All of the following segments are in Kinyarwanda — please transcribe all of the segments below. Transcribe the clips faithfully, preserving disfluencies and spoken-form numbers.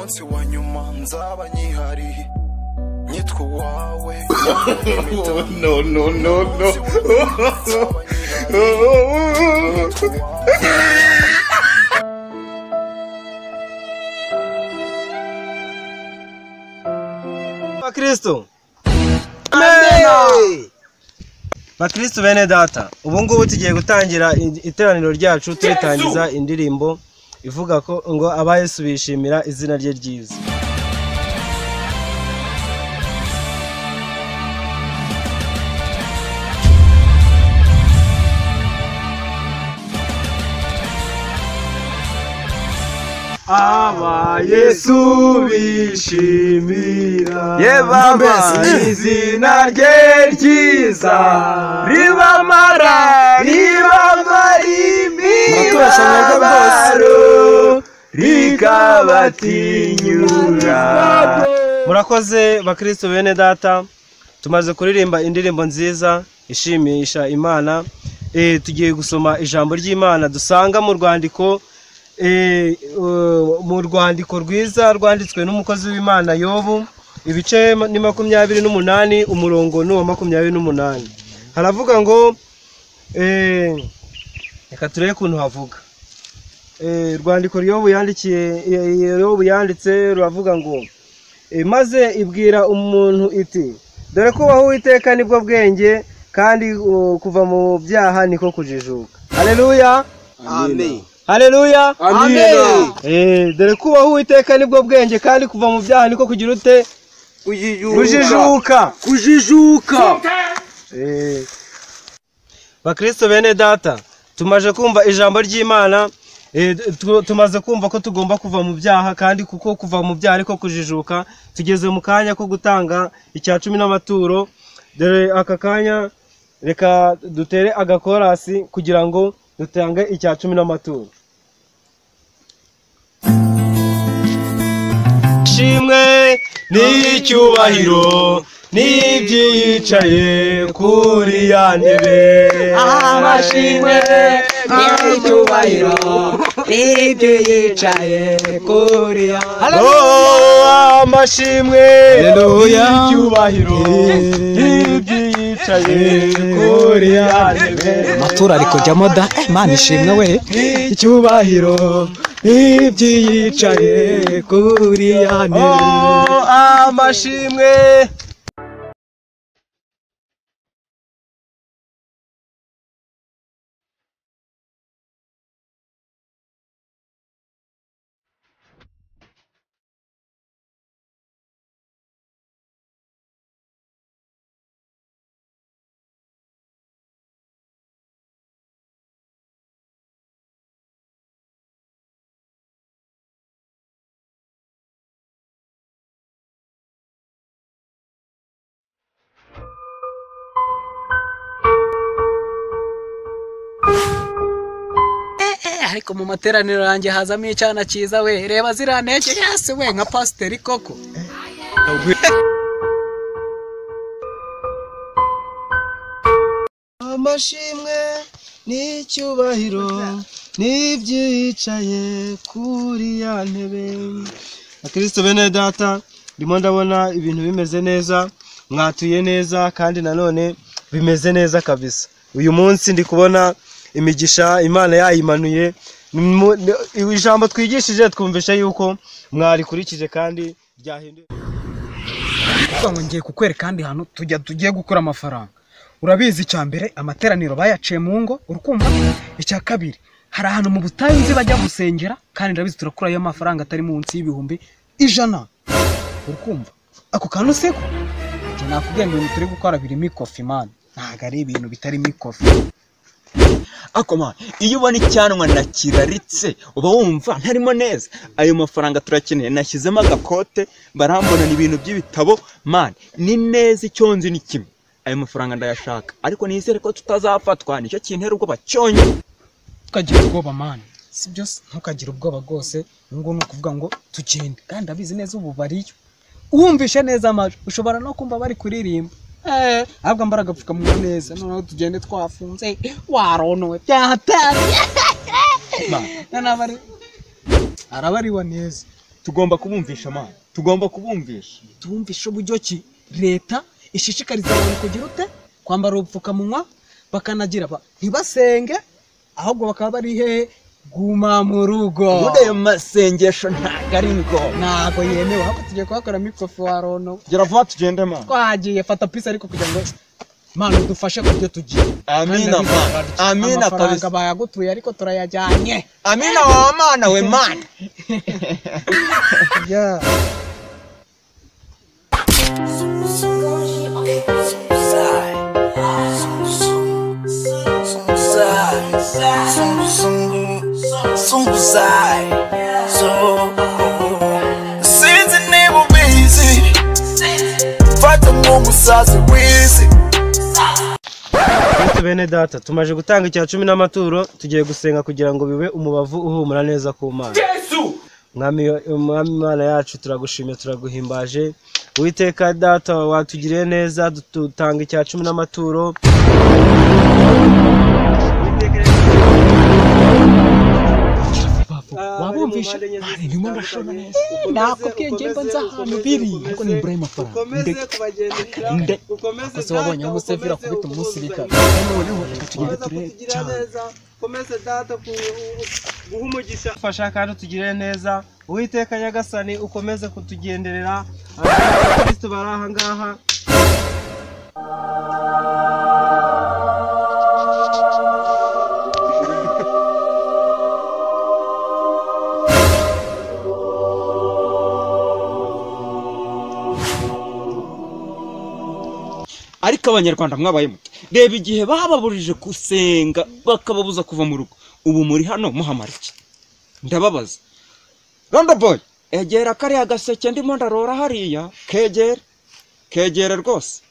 umunsi wa nyuma nzaba nyihari nyitwa wawe no no no no Bakristo Amen Bakristo bene data ubu ngubu tugiye gutangira iteraniro ryacu turitangiza indirimbo ivuga ko ngo abayesu bishimira izina rye ryiza abayesu bishimira ye baba izina rye ryiza ribamara ribamara imibabaro rikabatinyura. Murakoze bakristo bene data, tumaze kuririmba indirimbo nziza ishimisha Imana. E, tugiye gusoma ijambo ry'Imana dusanga mu rwandiko e, uh, mu rwandiko rwiza rwanditswe n'umukozi w'Imana Yobu, ibice ni makumyabiri n'umunani umurongo n'uwa makumyabiri n'umunani. Haravuga ngo eh reka turebe kuntu havuga. Eh rwandiko Yobu yandikiye Yobu yanditse ruravuga ngo e, maze ibwira umuntu iti dore ko waho Uwiteka nibwo bwenge kandi uh, kuva mu byaha niko kujijuka. Haleluya. Amen. Haleluya. Amen. Eh dore ko waho Uwiteka nibwo bwenge kandi kuva mu byaha niko kugira ute kujijuka. Kujijuka. Eh Bakristo bene data, tumaje kumva ijambo ry'Imana, e, tumaze kumva ko tugomba kuva mu byaha kandi kuko kuva mu byaha ariko kujijuka. Tugeze mu kanya ko gutanga icya cumi n'amaturo. Dore aka kanya reka dutere agakorasi kugira ngo dutange icya cumi n'amaturo. Shimwe n'icyubahiro n'ibyicaye kuri ya ntebe, amashimwe n'icyubahiro n'ibyicaye kuri ya ntebe, amashimwe n'icyubahiro n'ibyicaye kuri ya ntebe. matura ariko jamo da Imana ishimwe we, icyubahiro n'ibyicaye kuri ya ntebe, amashimwe. ariko mu materaniro yanjye hazamo icyana cyiza we, reba ziranteke yase we nka pasiteri koko. Amashimwe n'icyubahiro n'ibyicaye kuri ya ntebe. Bakristo bene data, ndimo ndabona ibintu bimeze neza, mwatuye neza kandi nanone bimeze neza kabisa. Uyu munsi ndi kubona imigisha Imana yayimanuye. Ijambo twigishije twumvisha yuko mwarikurikije kandi ryahinduye. Ngo ngiye kukwereka kandi hano tujya tugiye gukora amafaranga. Urabizi cya mbere amateraniro bayaciye mu ngo, urukumva. Icya kabiri hari ahantu mu butayu nzi bajya gusengera kandi ndabizi turakura yo mafaranga atari munsi y'ibihumbi ijana, urukumva. Ako kantu seko njye nakubwiye ngo turi gukora birimo ikofi man, ntago ari ibintu bitarimo ikofi. Akoma iyo ubona icyanwa na kiraritse uba wumva ntarimo neza. Ayo mafaranga turakeneye, nashyizemo agakote barambona ni ibintu by'ibitabo man, ni neza icyonzi ni kimwe. Ayo mafaranga ndayashaka ariko nizere ko tutazafatwa, nicyo kintera ubwoba cyonye. Tukagira ubwoba man, si byose ntukagira ubwoba rwose. Ngo no kuvuga ngo tugende kandi abizi neza ubu bariyo, uwumvishe neza amaje ushobora no kumva bari kuririmba. Eh, ahubwo mbaraga pfuka mu neza noneho tugende twafunze waronowe byahatari. Nana bari arabari wa neza tugomba kubumvisha man tugomba kubumvisha tubumvisha uburyo ki leta ishishikariza abantu kugira ute kwambara ubupfukamunwa bakanagira ba ntibasenge ahubwo bakaba bari he guma mu rugo ubude ayo masengesho ntago ari ngo ntago yemewe ahubwo tugiye kuhakora mikofi wa rono gera vuba tugende man twagiye fata pisa ariko kugira ngo mana udufashe kubyo tugiye amina man amina kabisa bayagutuye ariko turayajyanye amina wa mana we man yeah Sunguzai, so since the name of easy, fata mungu sasa wizi. Bene data tumaje gutanga icya cumi n'amaturo tugiye gusenga kugira ngo bibe umubavu uhumura neza ku Mana. Yesu mwami mwami Mana yacu turagushimye turaguhimbaje Uwiteka data watugiriye neza dutanga icya cumi n'amaturo wabumvisha ari nyuma ndashona neza nakubwiye ngemba nza ahantu biri ariko ni Ibrahim amafaranga nde ukomeze wabonye aho Musevira kubita umusirika noneho tugende ture cyane komeze data guhumugisha fasha kandi tugire neza Uwiteka Nyagasani ukomeze kutugenderera Kristo baraha ngaha ariko abanyarwanda mwabaye muti reba igihe bababurije gusenga bakababuza kuva mu rugo ubu muri hano muhamara iki ndababaza Rondo boy egera kariya gaseke ndimo ndarora hariya kegere kegere rwose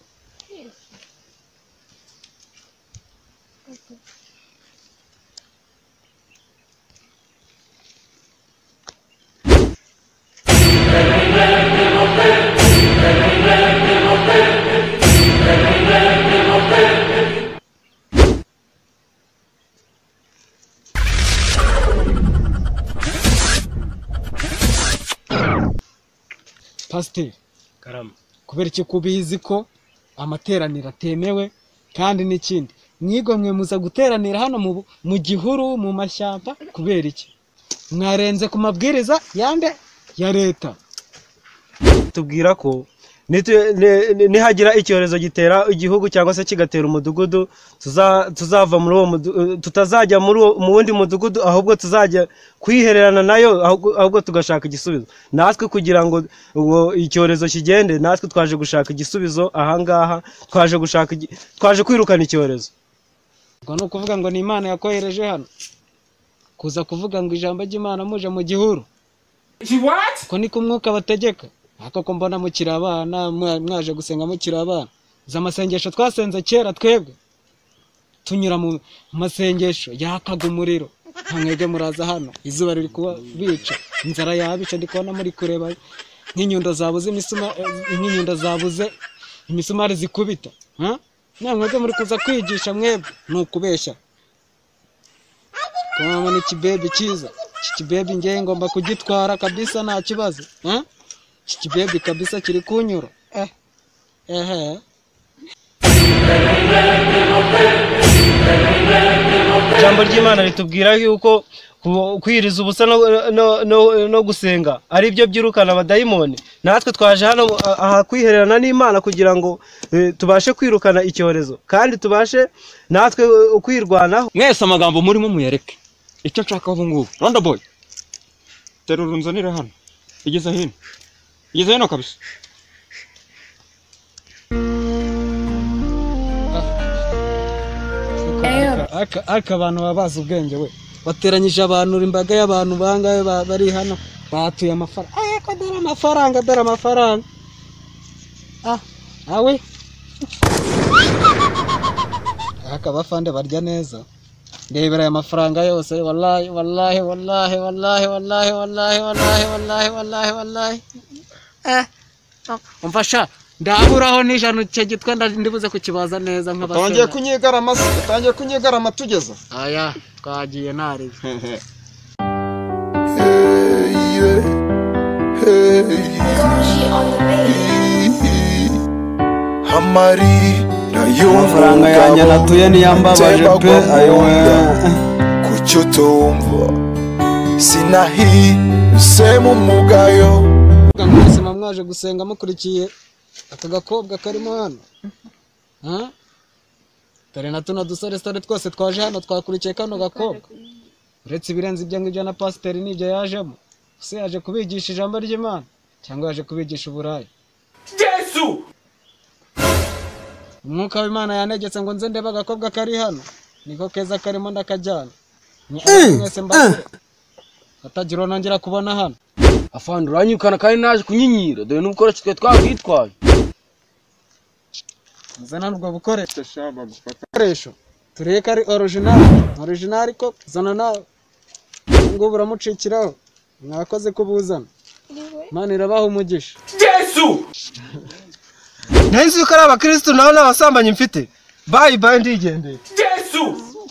Pastor karama kubera iki kubizi ko amateraniro atemewe kandi n'ikindi mwigomwe muza guteranira hano mu mu gihuru mu mashyamba kubera iki mwarenze ku mabwiriza yande ya leta tubwira ko nihagira icyorezo gitera igihugu cyangwa se kigatera umudugudu tuzava muri uwo tutazajya muri mu wundi mudugudu ahubwo tuzajya kwihererana nayo ahubwo tugashaka igisubizo natwe kugira ngo icyorezo kigende natwe twaje gushaka igisubizo ahangaha twaje gushaka twaje kwirukana icyorezo ngo no kuvuga ngo ni Imana yakohereje hano kuza kuvuga ngo ijambo ry'Imana muje mu gihuru ko ni kumwuka bategeka ako ko mbona mukiri abana mwaje gusenga mukiri abana z'amasengesho twasenze kera twebwe tunyura mu masengesho yakaga umuriro ntamwege muraza hano izuba riri kuba bica inzara yabica ndi kubona muri kureba nk'inyundo zabuze imisuma nk'inyundo zabuze imisumari zikubita ha namwege muri kuza kwigisha mwebwe nukubeshya kuma ni kibebe cyiza kibebe ngiye ngomba kugitwara kabisa nta kibazo ha Chikibebi kabisa kiri kunyura eh ehe Jambo ry'Imana ritubwira yuko kwiriza ubusa no no no gusenga ari byo byirukana abadayimoni natwe twaje hano aha kwihererana n'Imana kugira ngo tubashe kwirukana icyorezo kandi tubashe natwe kwirwanaho mwese amagambo murimo muyareke icyo nshaka ubu ngubu Rondo boy terurunzanire hano igeze hino igeze hino kabisa aka aka abantu babaza ubwenge we bateranyije abantu imbaga y'abantu bangaye bari hano batuye amafaranga eh ko dara amafaranga dara amafaranga ah awe aka bafande barya neza ndebera amafaranga yose wallahi wallahi wallahi wallahi wallahi wallahi wallahi wallahi wallahi wallahi eh umfasha ndaburaho n'ijana cyo gitwa ndibuze kukibaza neza nk'abasore tangiye kunyigarama tangiye kunyigarama tugeza aya twagiye nari amafaranga yanjye natuye niyambabaje pe ayowe kuki utumva sinahise mu mugayo mwese mwaje gusenga mukurikiye aka gakobwa karimo hano ha dore na tuno dusore stade twose twaje hano twakurikiye kano gakobwa uretse ibirenze ibyo ngibyo na pasiteri n'ibyo yajemo se yaje kubigisha ijambo ry'Imana cyangwa yaje kubigisha uburaya Yesu umwuka w'Imana yanegetse ngo nze ndeba agakobwa kari hano niko keza karimo ndakajyana mwese mbagure atagira nongera kubona hano afande uranyukana kandi naje kunyinyira dore n'ubukora twe twabwitwaye zana nubwo bukoresho shaba gufata koresho tureka ari original original ko zana nawe ngo buramucikiraho mwakoze kubuzana Mana irabaho umugisha Yesu nahise yuko ari abakristo naho n'abasambanyi mfite bye bye ndigendeye Yesu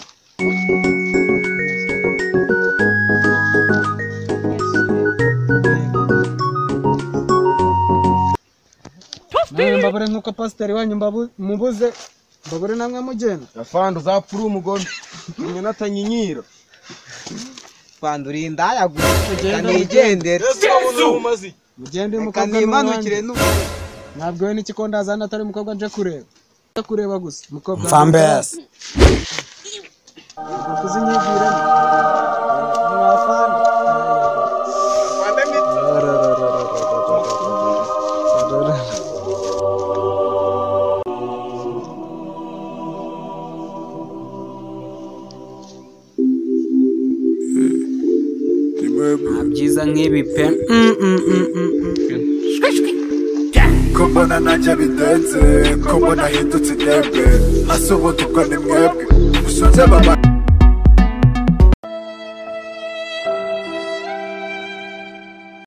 nawe mbabure nk'uko pasiteri wanyu mubuze mbabure namwe mugenda afande uzapfura umugome nyina atanyinyira fande uri indaya gusa nigendere mugende umukobwa nimanukire ntabwo we n'iki ko ndazana atari umukobwa nje kureba kureba gusa umukobwa Fambes kuzinyibwira mwafande byiza nk'ibi pe ko mbona nanjye bidenze ko mbona hindutse intebe hasi ubundi ubwo ni mwebwe musunze baba